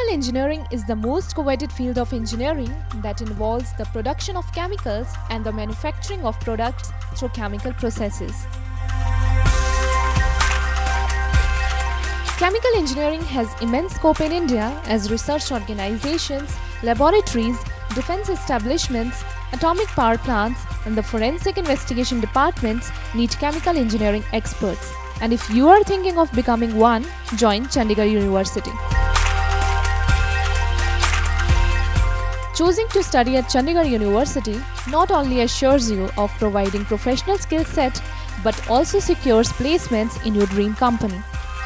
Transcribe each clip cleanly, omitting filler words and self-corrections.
engineering is the most coveted field of engineering that involves the production of chemicals and the manufacturing of products through chemical processes. Chemical engineering has immense scope in India as research organizations, laboratories, defense establishments, atomic power plants, and the forensic investigation departments need chemical engineering experts. And if you are thinking of becoming one, join Chandigarh University. Choosing to study at Chandigarh University not only assures you of providing professional skill set, but also secures placements in your dream company.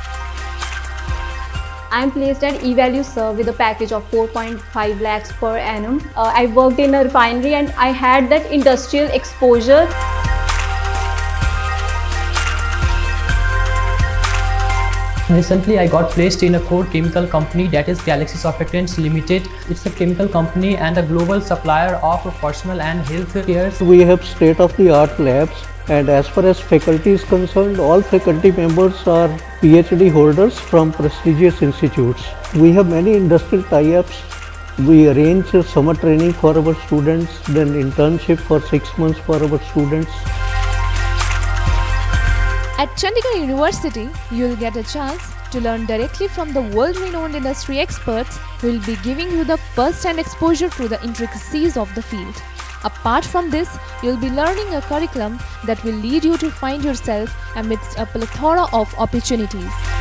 I am placed at eValue Sir with a package of 4.5 lakhs per annum. I worked in a refinery and I had that industrial exposure. Recently, I got placed in a core chemical company, that is Galaxy Surfactants Limited. It's a chemical company and a global supplier of personal and health care. We have state-of-the-art labs, and as far as faculty is concerned, all faculty members are PhD holders from prestigious institutes. We have many industrial tie-ups. We arrange summer training for our students, then internship for 6 months for our students. At Chandigarh University, you will get a chance to learn directly from the world-renowned industry experts who will be giving you the first-hand exposure to the intricacies of the field. Apart from this, you will be learning a curriculum that will lead you to find yourself amidst a plethora of opportunities.